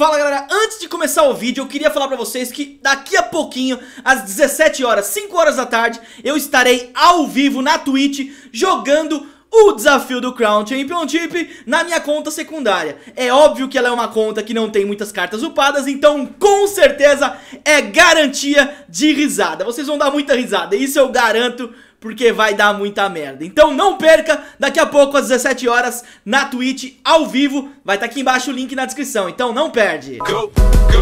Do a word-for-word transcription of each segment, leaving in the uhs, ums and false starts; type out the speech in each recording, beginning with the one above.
Fala galera, antes de começar o vídeo eu queria falar pra vocês que daqui a pouquinho, às dezessete horas, cinco horas da tarde, eu estarei ao vivo na Twitch jogando o desafio do Crown Championship na minha conta secundária. É óbvio que ela é uma conta que não tem muitas cartas upadas, então com certeza é garantia de risada. Vocês vão dar muita risada, isso eu garanto, porque vai dar muita merda. Então não perca, daqui a pouco às dezessete horas na Twitch, ao vivo. Vai estar aqui embaixo o link na descrição, então não perde. Go, go,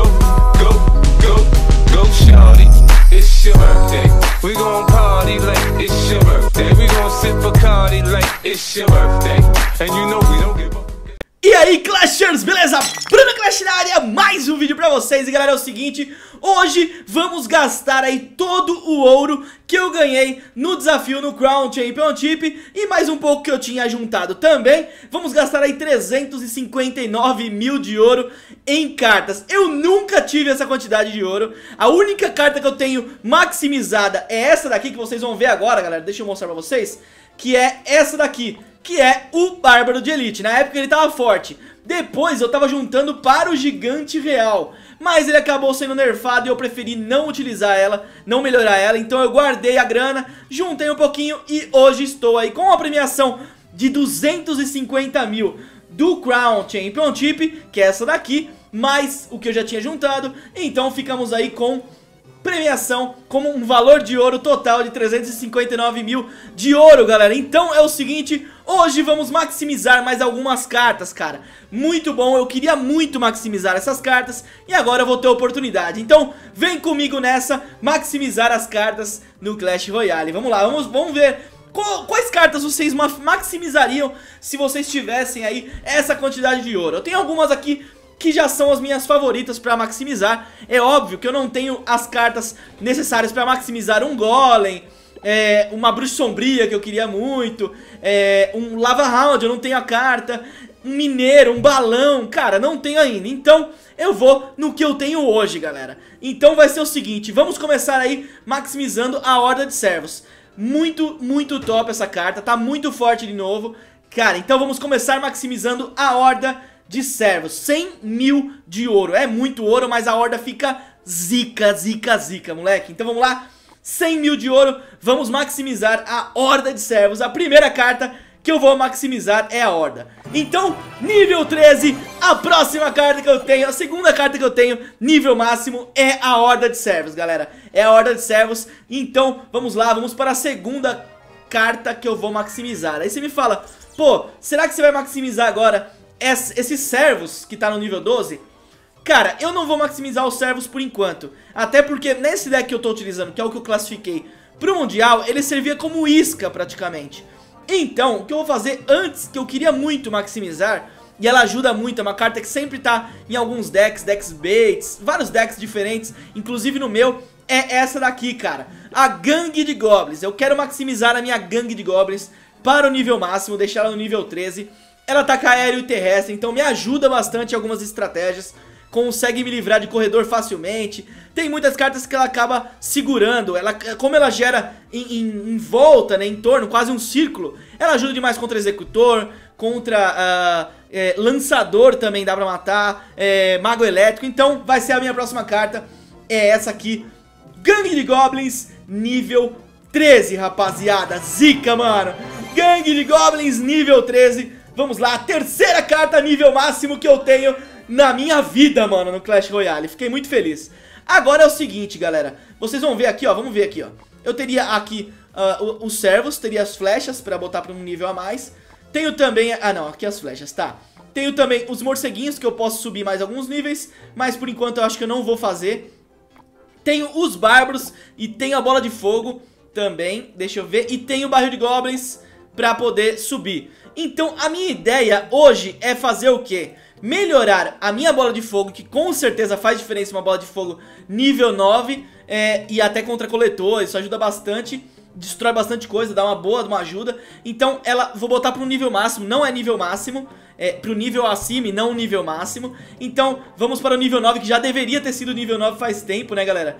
go, go, go, shawty, it's your birthday. We gon' party like it's your birthday. We gon' sip Bacardi like it's your birthday. And you know we don't give up. E aí Clashers, beleza? Bruno Clash na área, mais um vídeo pra vocês. E galera, é o seguinte, hoje vamos gastar aí todo o ouro que eu ganhei no desafio no Crown Championship e mais um pouco que eu tinha juntado também. Vamos gastar aí trezentos e cinquenta e nove mil de ouro em cartas. Eu nunca tive essa quantidade de ouro. A única carta que eu tenho maximizada é essa daqui que vocês vão ver agora, galera. Deixa eu mostrar pra vocês, que é essa daqui, que é o Bárbaro de Elite. Na época ele tava forte. Depois eu tava juntando para o Gigante Real, mas ele acabou sendo nerfado e eu preferi não utilizar ela, não melhorar ela. Então eu guardei a grana, juntei um pouquinho e hoje estou aí com a premiação de duzentos e cinquenta mil do Crown Championship, que é essa daqui, mais o que eu já tinha juntado. Então ficamos aí com premiação como um valor de ouro total de trezentos e cinquenta e nove mil de ouro, galera. Então é o seguinte, hoje vamos maximizar mais algumas cartas, cara. Muito bom, eu queria muito maximizar essas cartas e agora eu vou ter oportunidade. Então vem comigo nessa, maximizar as cartas no Clash Royale. Vamos lá, vamos, vamos ver quais cartas vocês maximizariam se vocês tivessem aí essa quantidade de ouro. Eu tenho algumas aqui que já são as minhas favoritas pra maximizar. É óbvio que eu não tenho as cartas necessárias pra maximizar um Golem, é, uma Bruxa Sombria que eu queria muito, é, um Lava Round, eu não tenho a carta, um Mineiro, um Balão, cara, não tenho ainda. Então eu vou no que eu tenho hoje, galera. Então vai ser o seguinte, vamos começar aí maximizando a Horda de Servos. Muito, muito top essa carta, tá muito forte de novo. Cara, então vamos começar maximizando a Horda de Servos, cem mil de ouro. É muito ouro, mas a horda fica zica, zica, zica, moleque. Então vamos lá, cem mil de ouro. Vamos maximizar a Horda de Servos. A primeira carta que eu vou maximizar é a Horda. Então, nível treze, a próxima carta que eu tenho, a segunda carta que eu tenho, nível máximo, é a Horda de Servos, galera. É a Horda de Servos. Então, vamos lá, vamos para a segunda carta que eu vou maximizar. Aí você me fala, pô, será que você vai maximizar agora esses servos que tá no nível doze? Cara, eu não vou maximizar os servos por enquanto, até porque nesse deck que eu tô utilizando, que é o que eu classifiquei pro Mundial, ele servia como isca praticamente. Então, o que eu vou fazer antes, que eu queria muito maximizar, e ela ajuda muito, é uma carta que sempre tá em alguns decks, decks baits, vários decks diferentes, inclusive no meu, é essa daqui, cara, a Gangue de Goblins. Eu quero maximizar a minha Gangue de Goblins para o nível máximo, deixar ela no nível treze. Ela ataca aéreo e terrestre, então me ajuda bastante em algumas estratégias. Consegue me livrar de corredor facilmente. Tem muitas cartas que ela acaba segurando. Ela, como ela gera em, em, em volta, né, em torno, quase um círculo, ela ajuda demais contra executor, contra uh, é, lançador também dá pra matar, é, mago elétrico. Então vai ser a minha próxima carta, é essa aqui, Gangue de Goblins, nível treze, rapaziada. Zica, mano. Gangue de Goblins, nível treze. Vamos lá, a terceira carta nível máximo que eu tenho na minha vida, mano, no Clash Royale. Fiquei muito feliz. Agora é o seguinte, galera. Vocês vão ver aqui, ó, vamos ver aqui, ó. Eu teria aqui uh, os servos, teria as flechas pra botar pra um nível a mais. Tenho também, ah não, aqui as flechas, tá. Tenho também os morceguinhos que eu posso subir mais alguns níveis, mas por enquanto eu acho que eu não vou fazer. Tenho os bárbaros e tenho a bola de fogo também, deixa eu ver. E tenho o barril de goblins pra poder subir. Então a minha ideia hoje é fazer o quê? Melhorar a minha bola de fogo, que com certeza faz diferença uma bola de fogo nível nove, é, e até contra coletor, isso ajuda bastante, destrói bastante coisa, dá uma boa, uma ajuda. Então ela, vou botar para um nível máximo, não é nível máximo, é para o nível acima e não o nível máximo. Então vamos para o nível nove, que já deveria ter sido nível nove faz tempo, né, galera?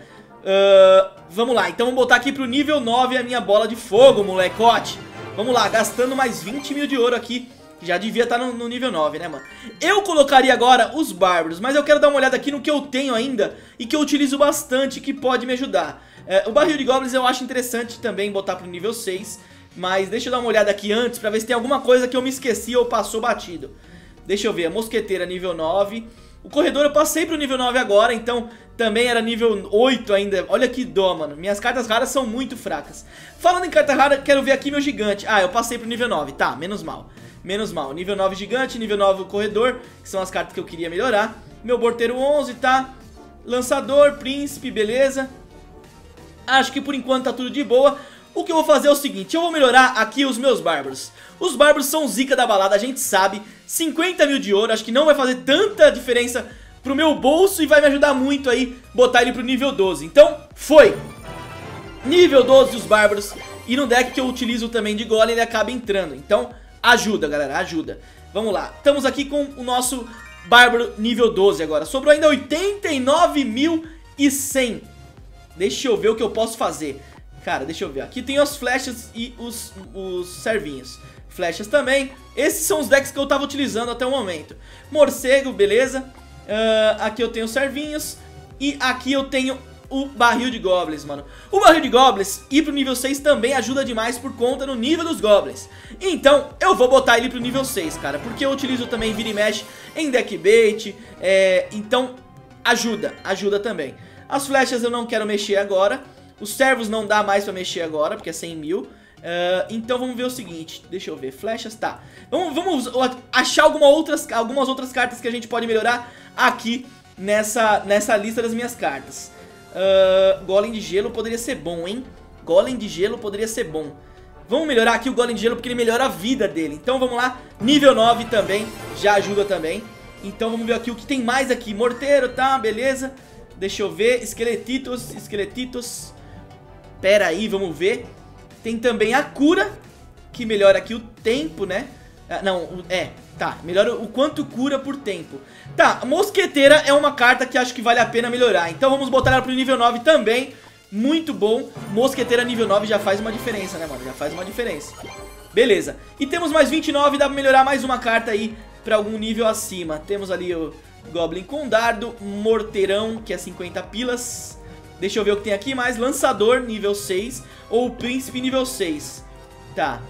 Uh, vamos lá, então vamos botar aqui para o nível nove a minha bola de fogo, molecote. Vamos lá, gastando mais vinte mil de ouro aqui Já devia estar no, no nível nove, né, mano? Eu colocaria agora os bárbaros, mas eu quero dar uma olhada aqui no que eu tenho ainda e que eu utilizo bastante, que pode me ajudar. é, O barril de goblins eu acho interessante também botar pro nível seis, mas deixa eu dar uma olhada aqui antes pra ver se tem alguma coisa que eu me esqueci ou passou batido. Deixa eu ver, a mosqueteira nível nove. O corredor eu passei pro nível nove agora, então também era nível oito ainda. Olha que dó, mano. Minhas cartas raras são muito fracas. Falando em carta rara, quero ver aqui meu gigante. Ah, eu passei pro nível nove, tá, menos mal. Menos mal, nível nove gigante, nível nove corredor, que são as cartas que eu queria melhorar. Meu morteiro onze, tá? Lançador, príncipe, beleza. Acho que por enquanto tá tudo de boa. O que eu vou fazer é o seguinte, eu vou melhorar aqui os meus bárbaros. Os bárbaros são zica da balada, a gente sabe. Cinquenta mil de ouro, acho que não vai fazer tanta diferença pro meu bolso e vai me ajudar muito aí botar ele pro nível doze. Então, foi! Nível doze os bárbaros. E no deck que eu utilizo também de golem ele acaba entrando, então... ajuda, galera, ajuda. Vamos lá, estamos aqui com o nosso bárbaro nível doze agora. Sobrou ainda oitenta e nove mil e cem. Deixa eu ver o que eu posso fazer. Cara, deixa eu ver. Aqui tem as flechas e os, os servinhos. Flechas também. Esses são os decks que eu tava utilizando até o momento. Morcego, beleza. uh, Aqui eu tenho os servinhos. E aqui eu tenho o barril de goblins, mano. O barril de goblins ir pro nível seis também ajuda demais por conta do nível dos goblins. Então eu vou botar ele pro nível seis, cara, porque eu utilizo também vira e mexe em deck bait, é, então ajuda, ajuda também. As flechas eu não quero mexer agora. Os servos não dá mais pra mexer agora, porque é cem mil. Uh, então vamos ver o seguinte, deixa eu ver, flechas, tá. Vamos, vamos achar alguma outras, algumas outras cartas que a gente pode melhorar aqui nessa, nessa lista das minhas cartas. Uh, golem de gelo poderia ser bom, hein? Golem de gelo poderia ser bom. Vamos melhorar aqui o golem de gelo porque ele melhora a vida dele. Então vamos lá, nível nove também, já ajuda também. Então vamos ver aqui o que tem mais aqui. Morteiro, tá, beleza. Deixa eu ver, esqueletitos, esqueletitos. Pera aí, vamos ver. Tem também a cura, que melhora aqui o tempo, né? Ah, não, é, tá, melhora o quanto cura por tempo. Tá, mosqueteira é uma carta que acho que vale a pena melhorar. Então vamos botar ela pro nível nove também. Muito bom, mosqueteira nível nove já faz uma diferença, né, mano? Já faz uma diferença. Beleza, e temos mais vinte e nove, dá pra melhorar mais uma carta aí pra algum nível acima. Temos ali o Goblin com dardo, morteirão, que é cinquenta pilas. Deixa eu ver o que tem aqui mais. Lançador, nível seis. Ou príncipe, nível seis. Tá.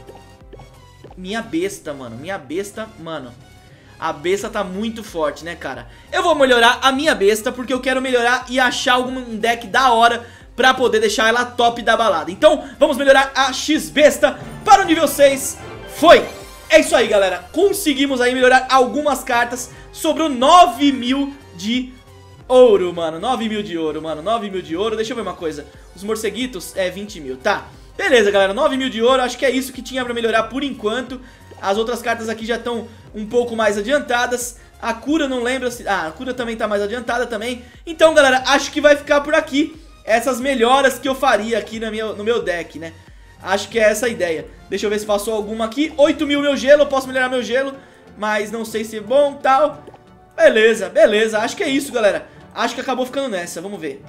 Minha besta, mano. Minha besta, mano. A besta tá muito forte, né, cara? Eu vou melhorar a minha besta, porque eu quero melhorar e achar algum deck da hora pra poder deixar ela top da balada. Então, vamos melhorar a X-Besta para o nível seis. Foi! É isso aí, galera. Conseguimos aí melhorar algumas cartas. Sobrou nove mil de ouro, mano. nove mil de ouro, mano. nove mil de ouro. Deixa eu ver uma coisa. Os morceguitos é vinte mil, tá. Beleza, galera. nove mil de ouro. Acho que é isso que tinha pra melhorar por enquanto. As outras cartas aqui já estão um pouco mais adiantadas. A cura não lembro se... Ah, a cura também tá mais adiantada também. Então, galera, acho que vai ficar por aqui essas melhoras que eu faria aqui na minha, no meu deck, né? Acho que é essa a ideia. Deixa eu ver se passou alguma aqui. oito mil meu gelo, eu posso melhorar meu gelo, mas não sei se é bom e tal. Beleza, beleza, acho que é isso, galera. Acho que acabou ficando nessa, vamos ver.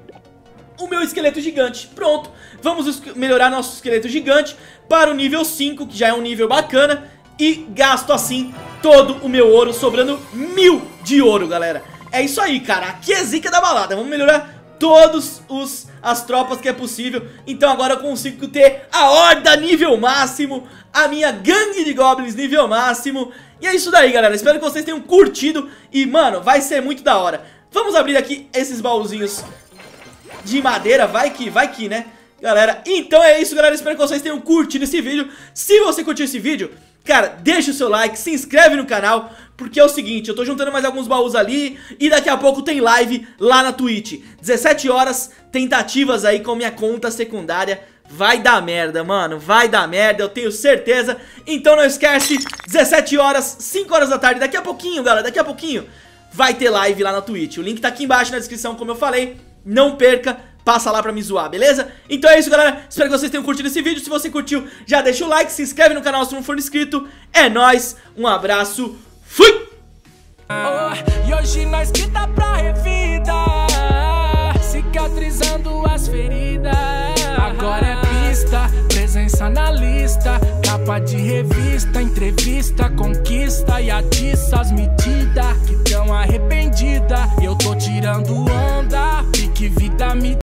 O meu esqueleto gigante, pronto. Vamos melhorar nosso esqueleto gigante para o nível cinco, que já é um nível bacana. E gasto assim todo o meu ouro, sobrando mil de ouro, galera. É isso aí, cara, aqui é zica da balada. Vamos melhorar todos os as tropas que é possível. Então agora eu consigo ter a horda nível máximo, a minha gangue de goblins nível máximo. E é isso daí, galera, espero que vocês tenham curtido. E, mano, vai ser muito da hora. Vamos abrir aqui esses baúzinhos de madeira, vai que, vai que, né, galera. Então é isso, galera, espero que vocês tenham curtido esse vídeo. Se você curtiu esse vídeo, cara, deixa o seu like, se inscreve no canal, porque é o seguinte, eu tô juntando mais alguns baús ali e daqui a pouco tem live lá na Twitch. dezessete horas, tentativas aí com minha conta secundária. Vai dar merda, mano, vai dar merda, eu tenho certeza. Então não esquece, dezessete horas, cinco horas da tarde, daqui a pouquinho, galera, daqui a pouquinho vai ter live lá na Twitch. O link tá aqui embaixo na descrição, como eu falei. Não perca, passa lá pra me zoar, beleza? Então é isso, galera, espero que vocês tenham curtido esse vídeo. Se você curtiu, já deixa o like, se inscreve no canal se não for inscrito. É nóis, um abraço, fui! Oh, e hoje nós que tá pra revida, cicatrizando as feridas. Agora é pista, presença na lista. capa de revista, entrevista, conquista e atiça as medidas que tão arrependida. Eu tô tirando onda, pique vida me